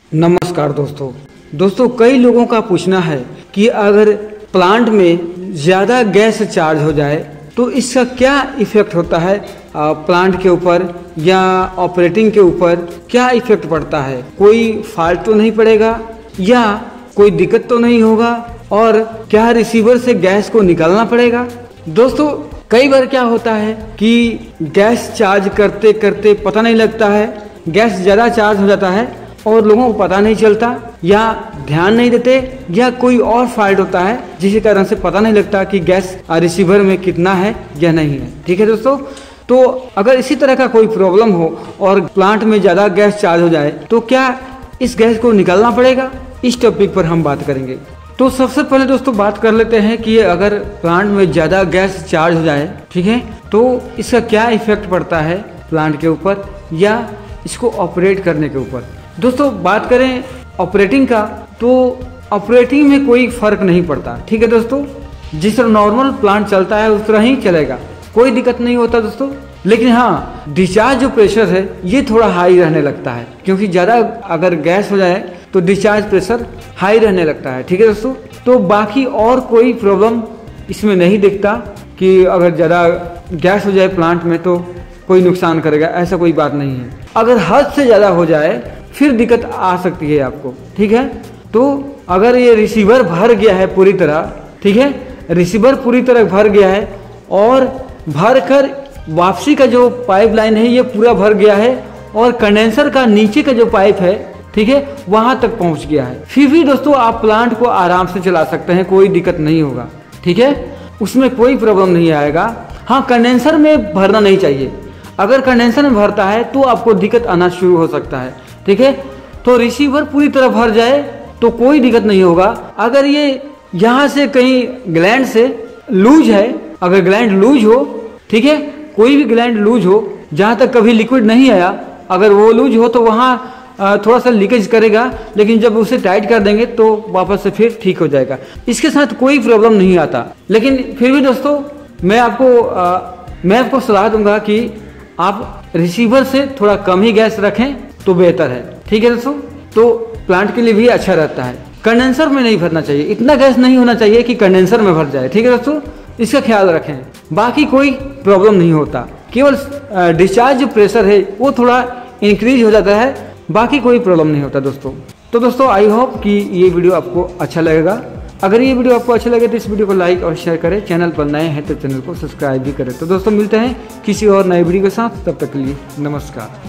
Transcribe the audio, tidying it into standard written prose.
नमस्कार दोस्तों कई लोगों का पूछना है कि अगर प्लांट में ज़्यादा गैस चार्ज हो जाए तो इसका क्या इफ़ेक्ट होता है प्लांट के ऊपर या ऑपरेटिंग के ऊपर क्या इफ़ेक्ट पड़ता है। कोई फॉल्ट तो नहीं पड़ेगा या कोई दिक्कत तो नहीं होगा और क्या रिसीवर से गैस को निकालना पड़ेगा। दोस्तों कई बार क्या होता है कि गैस चार्ज करते करते पता नहीं लगता है, गैस ज़्यादा चार्ज हो जाता है और लोगों को पता नहीं चलता या ध्यान नहीं देते या कोई और फॉल्ट होता है जिसके कारण से पता नहीं लगता कि गैस रिसीवर में कितना है या नहीं है। ठीक है दोस्तों, तो अगर इसी तरह का कोई प्रॉब्लम हो और प्लांट में ज़्यादा गैस चार्ज हो जाए तो क्या इस गैस को निकालना पड़ेगा, इस टॉपिक पर हम बात करेंगे। तो सबसे पहले दोस्तों बात कर लेते हैं कि अगर प्लांट में ज़्यादा गैस चार्ज हो जाए, ठीक है, तो इसका क्या इफेक्ट पड़ता है प्लांट के ऊपर या इसको ऑपरेट करने के ऊपर। दोस्तों बात करें ऑपरेटिंग का तो ऑपरेटिंग में कोई फर्क नहीं पड़ता। ठीक है दोस्तों, जिस तरह नॉर्मल प्लांट चलता है उस तरह ही चलेगा, कोई दिक्कत नहीं होता दोस्तों। लेकिन हाँ, डिस्चार्ज जो प्रेशर है ये थोड़ा हाई रहने लगता है, क्योंकि ज़्यादा अगर गैस हो जाए तो डिस्चार्ज प्रेशर हाई रहने लगता है। ठीक है दोस्तों, तो बाकी और कोई प्रॉब्लम इसमें नहीं दिखता कि अगर ज़्यादा गैस हो जाए प्लांट में तो कोई नुकसान करेगा, ऐसा कोई बात नहीं है। अगर हद से ज़्यादा हो जाए फिर दिक्कत आ सकती है आपको। ठीक है, तो अगर ये रिसीवर भर गया है पूरी तरह, ठीक है, रिसीवर पूरी तरह भर गया है और भर कर वापसी का जो पाइपलाइन है ये पूरा भर गया है और कंडेंसर का नीचे का जो पाइप है, ठीक है, वहां तक पहुंच गया है, फिर भी दोस्तों आप प्लांट को आराम से चला सकते हैं, कोई दिक्कत नहीं होगा। ठीक है, उसमें कोई प्रॉब्लम नहीं आएगा। हाँ, कंडेंसर में भरना नहीं चाहिए, अगर कंडेंसर में भरता है तो आपको दिक्कत आना शुरू हो सकता है। ठीक है, तो रिसीवर पूरी तरह भर जाए तो कोई दिक्कत नहीं होगा। अगर ये यहाँ से कहीं ग्लैंड से लूज है, अगर ग्लैंड लूज हो, ठीक है, कोई भी ग्लैंड लूज हो जहाँ तक कभी लिक्विड नहीं आया, अगर वो लूज हो तो वहाँ थोड़ा सा लीकेज करेगा, लेकिन जब उसे टाइट कर देंगे तो वापस से फिर ठीक हो जाएगा, इसके साथ कोई प्रॉब्लम नहीं आता। लेकिन फिर भी दोस्तों मैं आपको सलाह दूंगा कि आप रिसीवर से थोड़ा कम ही गैस रखें तो बेहतर है। ठीक है दोस्तों, तो प्लांट के लिए भी अच्छा रहता है। कंडेंसर में नहीं भरना चाहिए, इतना गैस नहीं होना चाहिए कि कंडेंसर में भर जाए। ठीक है दोस्तों, इसका ख्याल रखें, बाकी कोई प्रॉब्लम नहीं होता, केवल डिस्चार्ज जो प्रेशर है वो थोड़ा इंक्रीज हो जाता है, बाकी कोई प्रॉब्लम नहीं होता दोस्तों। तो दोस्तों आई होप कि ये वीडियो आपको अच्छा लगेगा। अगर ये वीडियो आपको अच्छा लगे तो इस वीडियो को लाइक और शेयर करें, चैनल पर नए हैं तो चैनल को सब्सक्राइब भी करें। तो दोस्तों मिलते हैं किसी और नए वीडियो के साथ, तब तक के लिए नमस्कार।